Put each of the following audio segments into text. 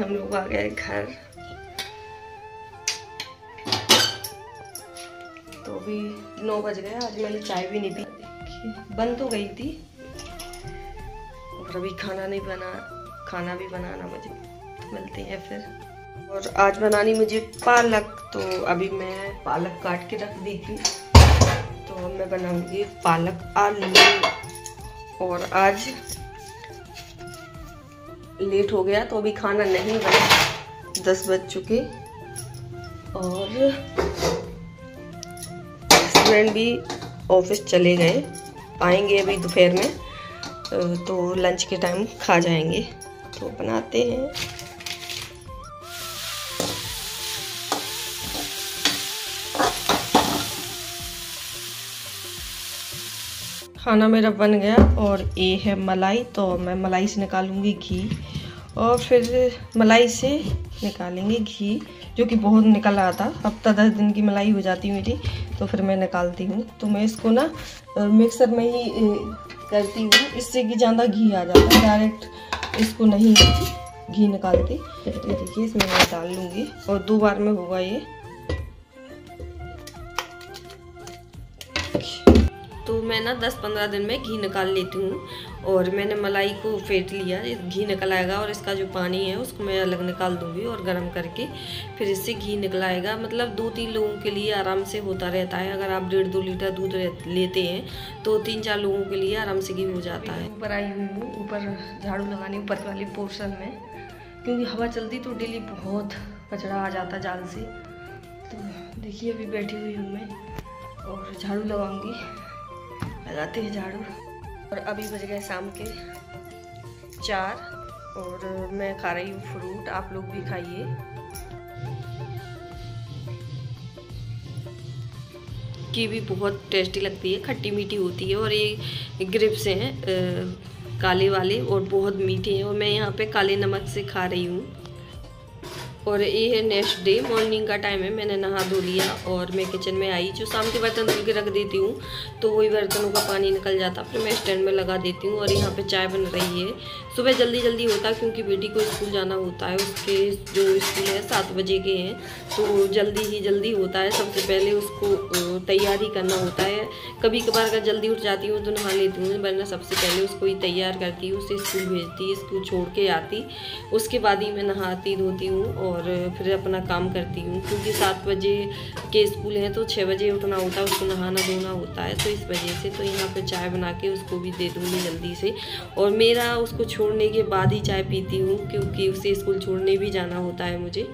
हम लोग आ गए घर। तो अभी 9 बज गए। आज मैंने चाय भी नहीं पी, बन तो गई थी। और अभी खाना भी बनाना मुझे। मिलते हैं फिर। और आज बनानी मुझे पालक, तो अभी मैं पालक काट के रख दी थी। तो अब मैं बनाऊंगी पालक आलू। और आज लेट हो गया तो अभी खाना नहीं बना, 10 बज चुके। और हस्बैंड भी ऑफिस चले गए, आएंगे अभी दोपहर में, तो लंच के टाइम खा जाएंगे। तो बनाते हैं। खाना मेरा बन गया और ये है मलाई। तो मैं मलाई से निकालूंगी घी और फिर मलाई से निकालेंगे घी, जो कि बहुत निकल रहा था। हफ्ता 10 दिन की मलाई हो जाती मेरी, तो फिर मैं निकालती हूँ। तो मैं इसको ना मिक्सर में ही करती हूँ, इससे कि ज़्यादा घी आ जाता है। डायरेक्ट इसको नहीं घी निकालती। ये देखिए, इसमें मैं डाल लूँगी और 2 बार में होगा ये। तो मैं ना 10-15 दिन में घी निकाल लेती हूँ। और मैंने मलाई को फेंट लिया, घी निकल आएगा और इसका जो पानी है उसको मैं अलग निकाल दूँगी और गर्म करके फिर इससे घी निकल आएगा। मतलब 2-3 लोगों के लिए आराम से होता रहता है। अगर आप 1.5-2 लीटर दूध लेते हैं तो 3-4 लोगों के लिए आराम से घी हो जाता है। ऊपर आई हुई हूँ, ऊपर झाड़ू लगानी ऊपर वाली पोर्शन में, क्योंकि हवा चलती तो डेली बहुत कचरा आ जाता जाल से। तो देखिए अभी बैठी हुई हूँ मैं और झाड़ू लगाऊंगी। लगाते हैं झाड़ू। और अभी बज गए शाम के 4 और मैं खा रही हूँ फ्रूट। आप लोग भी खाइए। कीवी बहुत टेस्टी लगती है, खट्टी मीठी होती है। और ये ग्रेप्स हैं काले वाले और बहुत मीठे हैं। और मैं यहाँ पे काले नमक से खा रही हूँ। और ये है नेक्स्ट डे, मॉर्निंग का टाइम है। मैंने नहा धो लिया और मैं किचन में आई। जो शाम के बर्तन धुल के रख देती हूँ तो वही बर्तनों का पानी निकल जाता, फिर मैं स्टैंड में लगा देती हूँ। और यहाँ पे चाय बन रही है। सुबह जल्दी होता है क्योंकि बेटी को स्कूल जाना होता है। उसके जो स्कूल है 7 बजे के हैं, तो जल्दी होता है। सबसे पहले उसको तैयारी करना होता है। कभी कभार अगर जल्दी उठ जाती हूँ तो नहा लेती हूँ, वरना सबसे पहले उसको ही तैयार करती हूँ, उसे स्कूल भेजती, स्कूल छोड़ के आती, उसके बाद ही मैं नहाती धोती हूँ और फिर अपना काम करती हूँ। क्योंकि 7 बजे के स्कूल हैं तो 6 बजे उठना होता है, उसको नहाना धोना होता है। तो इस वजह से तो यहाँ पे चाय बना के उसको भी दे दूँगी जल्दी से। और मेरा उसको छोड़ने के बाद ही चाय पीती हूँ, क्योंकि उसे स्कूल छोड़ने भी जाना होता है मुझे।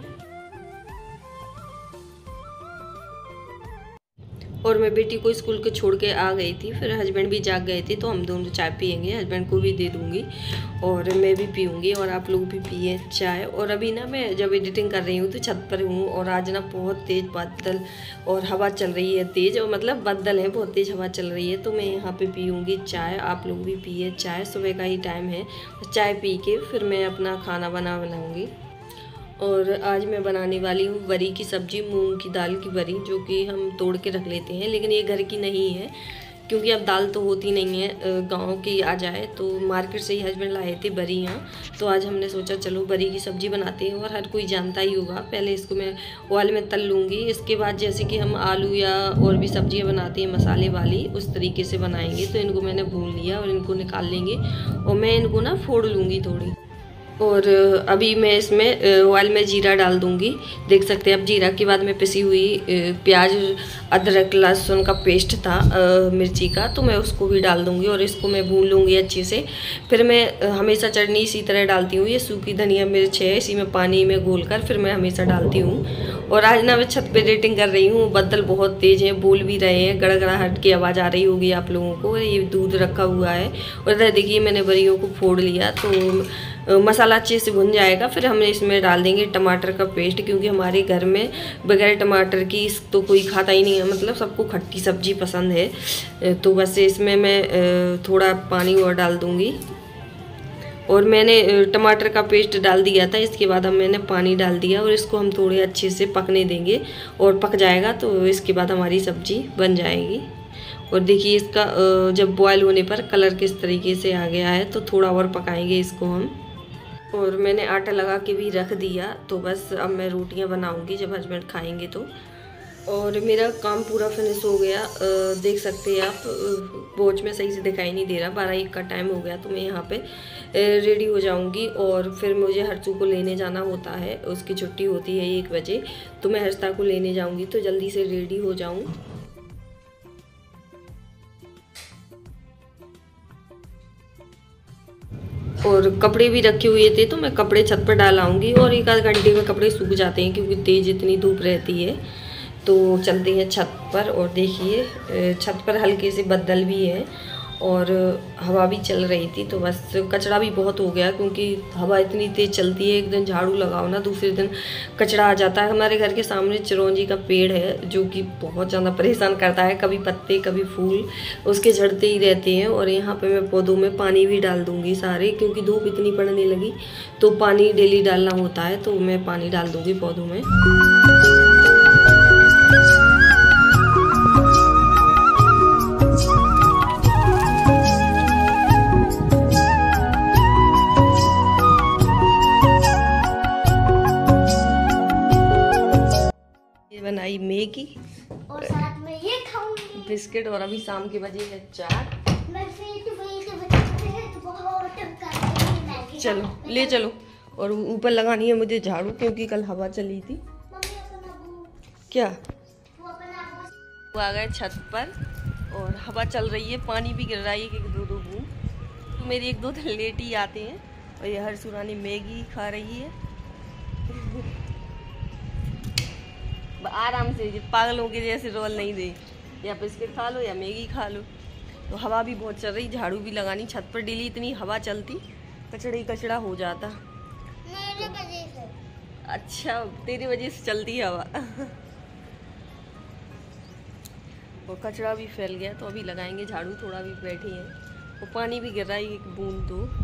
और मैं बेटी को स्कूल के छोड़ के आ गई थी, फिर हस्बैंड भी जाग गए थे, तो हम दोनों चाय पियेंगे। हस्बैंड को भी दे दूंगी और मैं भी पीऊँगी और आप लोग भी पिए चाय। और अभी ना मैं जब एडिटिंग कर रही हूँ तो छत पर हूँ और आज ना बहुत तेज़ बादल और हवा चल रही है तेज़, और मतलब बादल है, बहुत तेज़ हवा चल रही है। तो मैं यहाँ पर पीऊँगी चाय, आप लोग भी पिए चाय। सुबह का ही टाइम है, चाय पी के फिर मैं अपना खाना बनाऊँगी। और आज मैं बनाने वाली हूँ बरी की सब्ज़ी, मूंग की दाल की बरी, जो कि हम तोड़ के रख लेते हैं। लेकिन ये घर की नहीं है, क्योंकि अब दाल तो होती नहीं है, गांव की आ जाए। तो मार्केट से ही हस्बैंड लाए थे बरी यहाँ। तो आज हमने सोचा चलो बरी की सब्ज़ी बनाते हैं। और हर कोई जानता ही होगा, पहले इसको मैं ऑयल में तल लूँगी। इसके बाद जैसे कि हम आलू या और भी सब्जियाँ बनाते हैं मसाले वाली, उस तरीके से बनाएंगे। तो इनको मैंने भून लिया और इनको निकाल लेंगे और मैं इनको ना फोड़ लूँगी थोड़ी। और अभी मैं इसमें ऑयल में जीरा डाल दूंगी, देख सकते हैं। अब जीरा के बाद में पिसी हुई प्याज, अदरक, लहसुन का पेस्ट था मिर्ची का, तो मैं उसको भी डाल दूंगी और इसको मैं भून लूँगी अच्छे से। फिर मैं हमेशा चटनी इसी तरह डालती हूँ। ये सूखी धनिया मिर्च है, इसी में पानी में घोल कर फिर मैं हमेशा डालती हूँ। और आज ना मैं छत पे एडिटिंग कर रही हूँ। बादल बहुत तेज़ हैं, बोल भी रहे हैं, गड़गड़ाहट की आवाज़ आ रही होगी आप लोगों को। ये दूध रखा हुआ है और इधर देखिए मैंने बरियों को फोड़ लिया। तो मसाला अच्छे से भुन जाएगा, फिर हम इसमें डाल देंगे टमाटर का पेस्ट, क्योंकि हमारे घर में बगैर टमाटर की तो कोई खाता ही नहीं है। मतलब सबको खट्टी सब्जी पसंद है। तो बस इसमें मैं थोड़ा पानी और डाल दूँगी। और मैंने टमाटर का पेस्ट डाल दिया था, इसके बाद अब मैंने पानी डाल दिया और इसको हम थोड़े अच्छे से पकने देंगे। और पक जाएगा तो इसके बाद हमारी सब्जी बन जाएगी। और देखिए इसका जब बॉयल होने पर कलर किस तरीके से आ गया है, तो थोड़ा और पकाएंगे इसको हम। और मैंने आटा लगा के भी रख दिया, तो बस अब मैं रोटियां बनाऊंगी जब हस्बैंड खाएंगे तो। और मेरा काम पूरा फिनिश हो गया, देख सकते हैं आप वॉच में सही से दिखाई नहीं दे रहा, 12-1 का टाइम हो गया। तो मैं यहाँ पे रेडी हो जाऊंगी और फिर मुझे हर्षू को लेने जाना होता है, उसकी छुट्टी होती है 1 बजे, तो मैं हर्षता को लेने जाऊंगी, तो जल्दी से रेडी हो जाऊँ। और कपड़े भी रखे हुए थे तो मैं कपड़े छत पर डाल आऊँगी, और 1 आध घंटे में कपड़े सूख जाते हैं क्योंकि तेज़ इतनी धूप रहती है। तो चलते हैं छत पर, और देखिए छत पर हल्के से बदल भी है और हवा भी चल रही थी। तो बस कचरा भी बहुत हो गया क्योंकि हवा इतनी तेज़ चलती है, एक दिन झाड़ू लगाओ ना दूसरे दिन कचरा आ जाता है। हमारे घर के सामने चिरौंजी का पेड़ है जो कि बहुत ज़्यादा परेशान करता है, कभी पत्ते कभी फूल उसके झड़ते ही रहते हैं। और यहाँ पे मैं पौधों में पानी भी डाल दूँगी सारे, क्योंकि धूप इतनी पड़ने लगी तो पानी डेली डालना होता है, तो मैं पानी डाल दूँगी पौधों में। बनाई मैगी और साथ में ये खाऊंगी बिस्किट, और अभी शाम के बजे है 4। मैं तो बहुत चलो ले चलो, और ऊपर लगानी है मुझे झाड़ू क्योंकि कल हवा चली थी। क्या वो आ गए छत पर और हवा चल रही है, पानी भी गिर रहा है 1-2 बूंद। तो मेरी 1-2 दिन लेट ही आते हैं। और ये हर सुरानी मैगी खा रही है आराम से, पागलों के जैसे रोल नहीं दे, या बिस्किट खा लो या मैगी खा लो। तो हवा भी बहुत चल रही, झाड़ू भी लगानी छत पर, डेली इतनी हवा चलती कचड़े ही कचड़ा हो जाता। मेरे वजह से। अच्छा तेरी वजह से चलती है हवा और कचरा भी फैल गया, तो अभी लगाएंगे झाड़ू, थोड़ा भी बैठे हैं। और पानी भी गिर रहा है 1 बूंद 2।